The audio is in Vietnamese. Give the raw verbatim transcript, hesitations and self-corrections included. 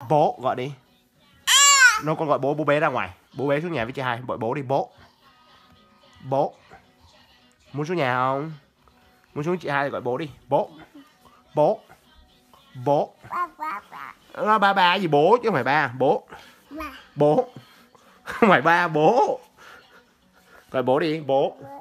Bố gọi đi. Nó con gọi bố, bố bé ra ngoài. Bố bé xuống nhà với chị hai. Gọi bố đi. Bố. Bố. Muốn xuống nhà không? Muốn xuống chị hai thì gọi bố đi. Bố. Bố. Bố. À, ba ba gì bố chứ không phải ba. Bố. Bố. Không phải ba, bố. Gọi bố đi. Bố.